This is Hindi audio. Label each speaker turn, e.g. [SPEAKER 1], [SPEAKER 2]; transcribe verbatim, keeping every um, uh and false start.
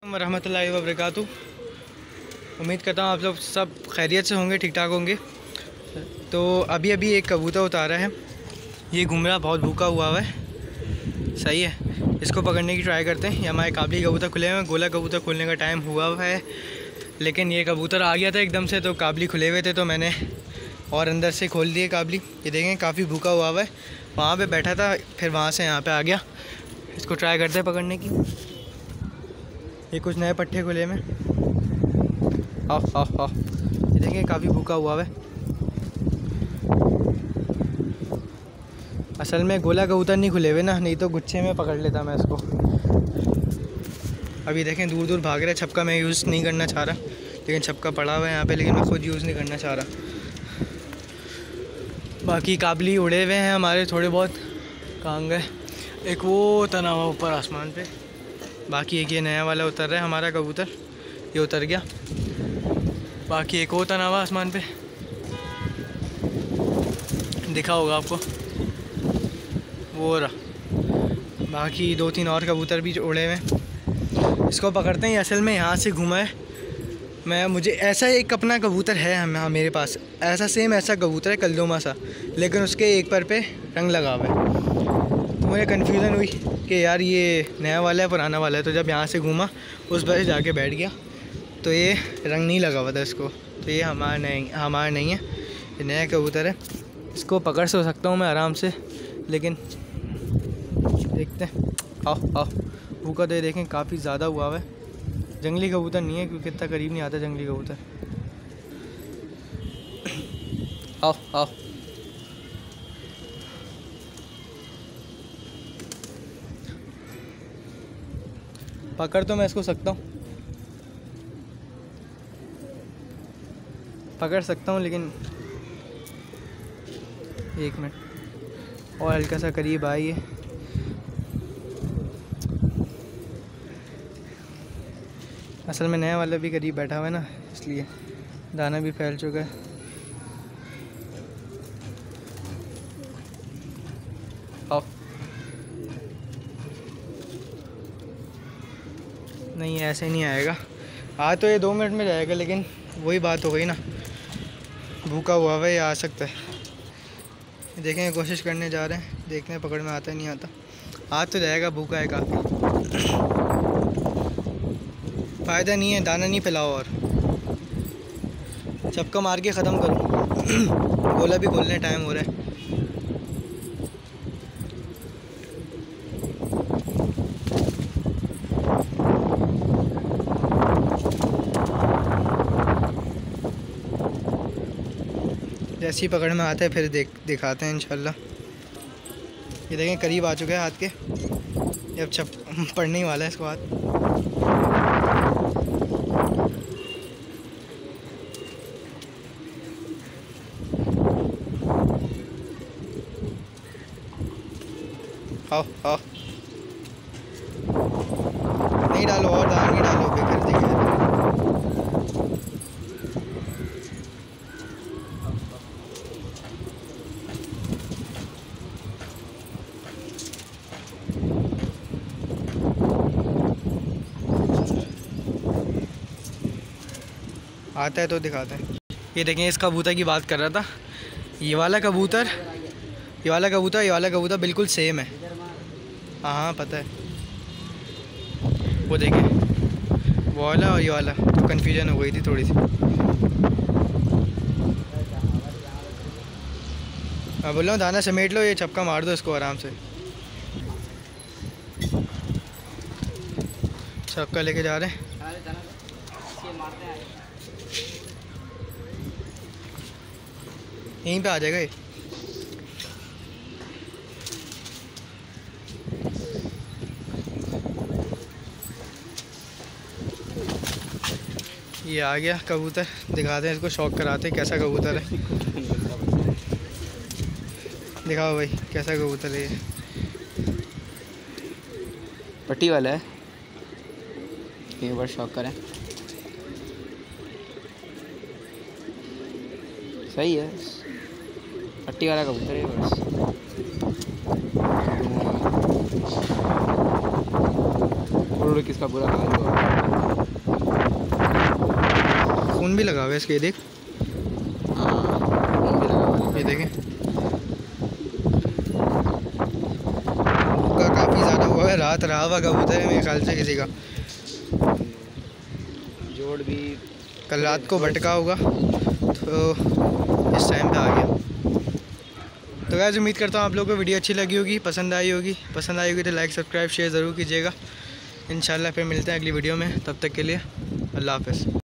[SPEAKER 1] वरहमतुल्लाहि वबरकातुहू। उम्मीद करता हूँ आप लोग सब खैरियत से होंगे, ठीक ठाक होंगे। तो अभी अभी एक कबूतर उतारा है, ये घूम रहा, बहुत भूखा हुआ हुआ है। सही है, इसको पकड़ने की ट्राई करते हैं। ये हमारे काबली कबूतर खुले हुए हैं, गोला कबूतर खुलने का टाइम हुआ हुआ है, लेकिन ये कबूतर आ गया था एकदम से, तो काबली खुले हुए थे तो मैंने और अंदर से खोल दिए काबली। ये देखें काफ़ी भूखा हुआ हुआ है, वहाँ पे बैठा था, फिर वहाँ से यहाँ पे आ गया। इसको ट्राई करते हैं पकड़ने की। ये कुछ नए पट्टे खुले में, आओ आओ आओ। ये देखें काफ़ी भूखा हुआ है। असल में गोला कबूतर नहीं खुले हुए ना, नहीं तो गुच्छे में पकड़ लेता मैं इसको। अभी देखें दूर दूर भाग रहा है। छपका मैं यूज़ नहीं करना चाह रहा, लेकिन छपका पड़ा हुआ है यहाँ पे, लेकिन मैं खुद यूज़ नहीं करना चाह रहा। बाकी काबली उड़े हुए हैं हमारे थोड़े बहुत, कहाँ गए? एक वो तना हुआ ऊपर आसमान पे, बाकी एक ये नया वाला उतर रहा है हमारा कबूतर, ये उतर गया। बाकी एक और तना हुआ आसमान पे, दिखा होगा आपको, वो रहा। बाकी दो तीन और कबूतर भी उड़े हुए हैं। इसको पकड़ते हैं। असल में यहाँ से घुमा है मैं, मुझे ऐसा एक अपना कबूतर है हम हाँ मेरे पास, ऐसा सेम ऐसा कबूतर है कलदोमा सा, लेकिन उसके एक पर पे रंग लगा हुआ है। तो मुझे कन्फ्यूज़न हुई कि यार ये नया वाला है पुराना वाला है, तो जब यहाँ से घूमा उस पर जाके बैठ गया, तो ये रंग नहीं लगा हुआ था इसको, तो ये हमारा नहीं हमारा नहीं है, ये नया कबूतर है। इसको पकड़ सो सकता हूँ मैं आराम से, लेकिन देखते हैं। आओ आओ, भूखा तो ये देखें काफ़ी ज़्यादा हुआ हुआ है। जंगली कबूतर नहीं है क्योंकि इतना करीब नहीं आता जंगली कबूतर। आओ आओ, पकड़ तो मैं इसको सकता हूँ, पकड़ सकता हूँ, लेकिन एक मिनट और हल्का सा करीब आइए। असल में नया वाला भी करीब बैठा हुआ है ना, इसलिए दाना भी फैल चुका है। आओ, नहीं ऐसे नहीं आएगा, आ तो ये दो मिनट में जाएगा, लेकिन वही बात हो गई ना, भूखा हुआ हुआ ये आ सकता है। देखें कोशिश करने जा रहे हैं, देखने पकड़ में आता नहीं आता, आ तो जाएगा, भूखा है काफ़ी। फ़ायदा नहीं है, दाना नहीं फैलाओ और चपका मार के ख़त्म करो। गोला भी खोलने टाइम हो रहा है। जैसे ही पकड़ में आता है फिर देख दिखाते हैं इंशाल्लाह। ये देखें करीब आ चुका है हाथ के, अब छप पड़ने ही वाला है इसको हाथ। आओ आओ, नहीं डालो और दाना नहीं डालो, बेकार देखिए। आता है तो दिखाते हैं। ये देखें इस कबूतर की बात कर रहा था, ये वाला कबूतर ये वाला कबूतर ये वाला कबूतर बिल्कुल सेम है। हाँ हाँ पता है, वो देखें वो वाला और ये वाला, तो कन्फ्यूजन हो गई थी थोड़ी सी। मैं बोल रहा हूँ दाना समेट लो, ये छपका मार दो इसको आराम से। छपका लेके जा रहे हैं, यहीं पे आ जाएगा ये। ये आ गया कबूतर, दिखाते हैं इसको, शौक कराते हैं कैसा कबूतर है। दिखाओ भाई कैसा कबूतर है ये।
[SPEAKER 2] पट्टी वाला है, एक बार शौक करें। सही है, पट्टी वाला कबूतर है बस। उड़ किसका बुरा हाल हुआ।
[SPEAKER 1] भी लगा हुआ है इसके, देख
[SPEAKER 2] हाँ भी लगा हुआ है।
[SPEAKER 1] ये देखें, भूखा काफ़ी ज़्यादा हुआ है, रात रहा हुआ कबूतर है मेरे ख्याल से किसी का,
[SPEAKER 2] जोड़ भी
[SPEAKER 1] कल रात को भटका होगा तो इस टाइम पे आ गया। तो गाइस उम्मीद करता हूँ आप लोगों को वीडियो अच्छी लगी होगी, पसंद आई होगी। पसंद आई होगी तो लाइक सब्सक्राइब शेयर ज़रूर कीजिएगा। इंशाल्लाह फिर मिलते हैं अगली वीडियो में, तब तक के लिए अल्लाह हाफ़िज़।